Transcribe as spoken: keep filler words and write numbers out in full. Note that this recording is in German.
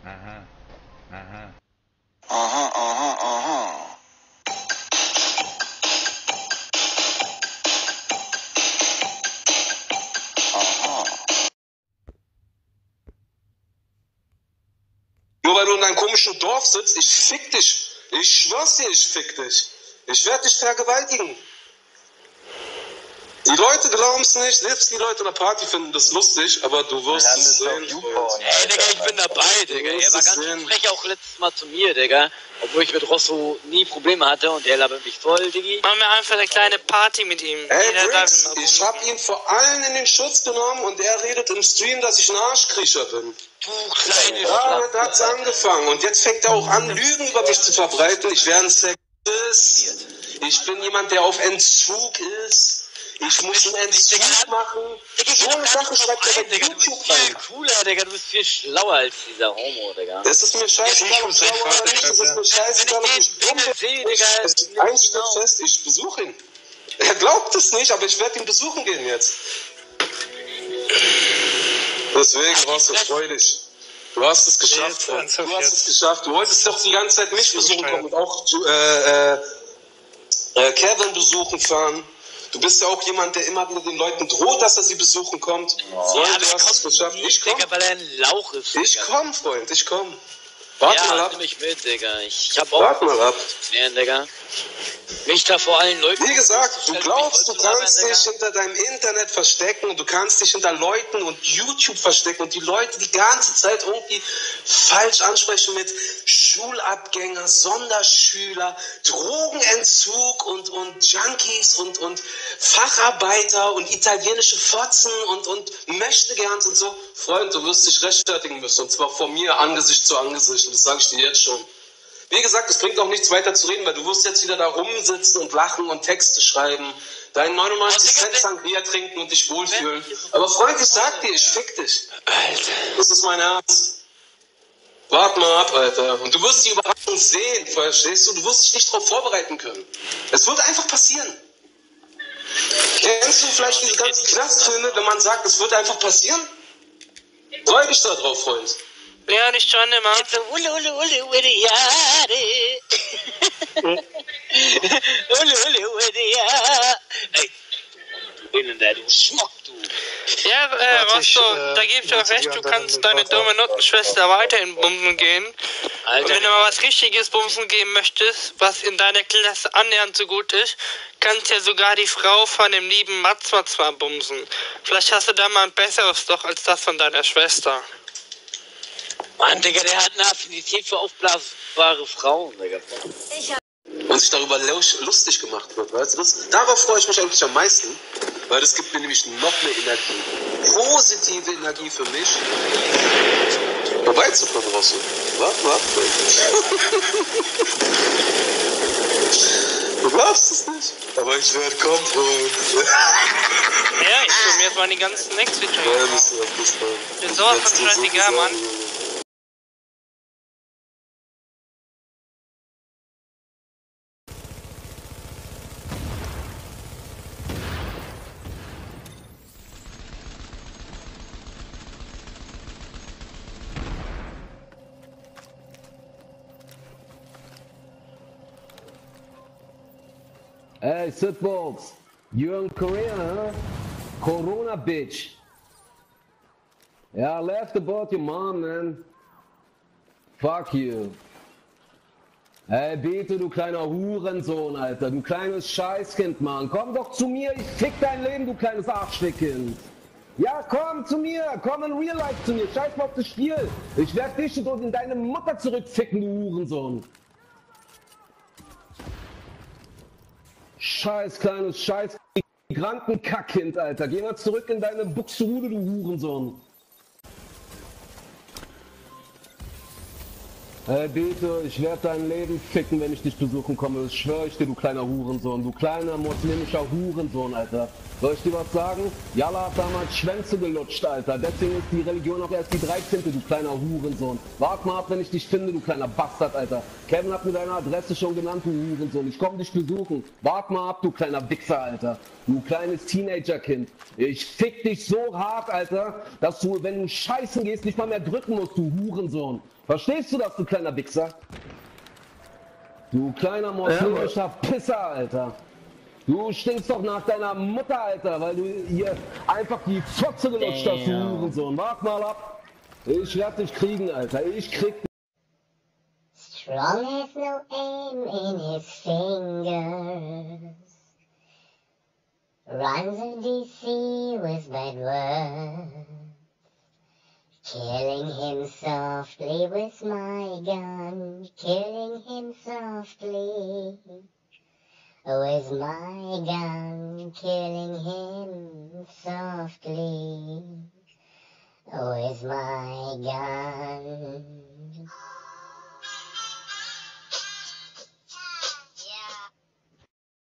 Aha, aha. Aha, aha, aha. Aha. Nur weil du in deinem komischen Dorf sitzt, ich fick dich. Ich schwör's dir, ich fick dich. Ich werde dich vergewaltigen. Die Leute glauben es nicht, selbst die Leute in der Party finden das lustig, aber du wirst es sehen. Ey, Digga, ich bin dabei, Digga. Er war ganz schön frech auch letztes Mal zu mir, Digga. Obwohl ich mit Rosso nie Probleme hatte und er labert mich voll, Diggi. Machen wir einfach eine kleine Party mit ihm. Ey, Jeder darf Briggs, ihn mal ich hab ihn vor allen in den Schutz genommen und er redet im Stream, dass ich ein Arschkriecher bin. Du kleine Ja, damit hat's angefangen und jetzt fängt er auch an, Lügen über mich zu verbreiten. Ich wäre ein Sexist. Ich bin jemand, der auf Entzug ist. Ich muss einen Entzug machen. So eine Sache schreibt er bei YouTube viel rein. cooler, Digga. Du bist viel schlauer als dieser Homo, Digga. Das ist mir scheißegal, ob ich schlauer oder nicht. Das ist mir scheißegal, ob ich dumm bin. Es ist eins steht fest, ich besuche ihn. Er glaubt es nicht, aber ich werde ihn besuchen gehen jetzt. Deswegen, Rosso, freu dich. Du hast es geschafft, Freund. Du hast es geschafft. Du wolltest doch die ganze Zeit mich besuchen kommen und auch äh, äh, äh, Kevin besuchen fahren. Du bist ja auch jemand, der immer wieder den Leuten droht, dass er sie besuchen kommt. Oh. Ja, Ja, du hast es geschafft. Ich komm. Digga, weil er ein Lauch ist. Ich komm, Freund, ich komm. Warte ja, mal ab. nimm mich mit, Digga. Ich hab auch Warte mal ab. zu klären, Digga. Mich da vor allen Leuten... Wie gesagt, du glaubst, du voll zu labern, kannst Digga. dich hinter deinem Internet verstecken und du kannst dich hinter Leuten und YouTube verstecken und die Leute die ganze Zeit irgendwie falsch ansprechen mit Schulabgänger, Sonderschüler, Drogenentzug und, und Junkies und, und Facharbeiter und italienische Fotzen und, und Möchtegerns und so. Freund, du wirst dich rechtfertigen müssen und zwar vor mir Angesicht zu Angesicht und das sage ich dir jetzt schon. Wie gesagt, es bringt auch nichts weiter zu reden, weil du wirst jetzt wieder da rumsitzen und lachen und Texte schreiben, deinen neunundneunzig Cent Sangria trinken und dich wohlfühlen. Aber Freund, ich sag dir, ich fick dich. Alter. Das ist mein Herz. Wart mal ab, Alter. Und du wirst die Überraschung sehen, verstehst du? Du wirst dich nicht darauf vorbereiten können. Es wird einfach passieren. Kennst du vielleicht diese ganzen Knastfilme, wenn man sagt, es wird einfach passieren? Freu dich da drauf, Freund. Ja, nicht schon immer. It's a ule ule ule ule yare. Ule ule ule yare. Ey, du Elender, du Schmuck, du. Ja, äh, Warte, ich, Rosso, äh, da gebe ich dir warte, recht, die du anderen kannst sind deine weiter. dumme Nuttenschwester weiter in Bumsen gehen. Und Alter, wenn du mal was Richtiges Bumsen geben möchtest, was in deiner Klasse annähernd so gut ist, kannst ja sogar die Frau von dem lieben Matzma zwar bumsen. Vielleicht hast du da mal ein besseres doch als das von deiner Schwester. Mann, Digga, der hat eine Affinität für aufblasbare Frauen, Digga. Und sich darüber lustig gemacht wird, weißt du das? Darauf freue ich mich eigentlich am meisten, weil das gibt mir nämlich noch mehr Energie. Positive Energie für mich. Vorbeizukommen, Rosso. Warte, warte. Du glaubst es nicht, aber ich werde kommen, Freund. Ja, ich will mir jetzt mal die ganzen Next Ja, Videos. bist du auf das Fall. Ich bin sowas von scheißegal, Mann. Hey, Sitballs, you're in Korea, huh? Corona, bitch. Yeah, I laughed about your mom, man. Fuck you. Hey, Beto, du kleiner Hurensohn, Alter. Du kleines Scheißkind, Mann. Komm doch zu mir, ich fick dein Leben, du kleines Arschfickkind. Ja, komm zu mir, komm in Real Life zu mir. Scheiß mal auf das Spiel. Ich werd dich und in deine Mutter zurückficken, du Hurensohn. Scheiß kleines Scheiß Migrantenkackkind, Alter. Geh mal zurück in deine Buxtehude, du Hurensohn. Hey Beto, ich werde dein Leben ficken, wenn ich dich besuchen komme. Das schwöre ich dir, du kleiner Hurensohn. Du kleiner muslimischer Hurensohn, Alter. Soll ich dir was sagen? Jalla hat damals Schwänze gelutscht, Alter. Deswegen ist die Religion auch erst die dreizehnte, du kleiner Hurensohn. Wart mal ab, wenn ich dich finde, du kleiner Bastard, Alter. Kevin hat mir deine Adresse schon genannt, du Hurensohn. Ich komm dich besuchen. Wart mal ab, du kleiner Wichser, Alter. Du kleines Teenagerkind. Ich fick dich so hart, Alter, dass du, wenn du scheißen gehst, nicht mal mehr drücken musst, du Hurensohn. Verstehst du das, du kleiner Wichser? Du kleiner muslimischer Pisser, Alter. Du stinkst doch nach deiner Mutter, Alter, weil du hier einfach die Fotze gelutscht hast, du Hurensohn. Wart mal ab. Ich werd dich kriegen, Alter. Ich krieg dich. Strong has no aim in his fingers. Runs a D C with bad words. Killing him softly with my gun. Killing him softly. With my gun, killing him softly. With my gun.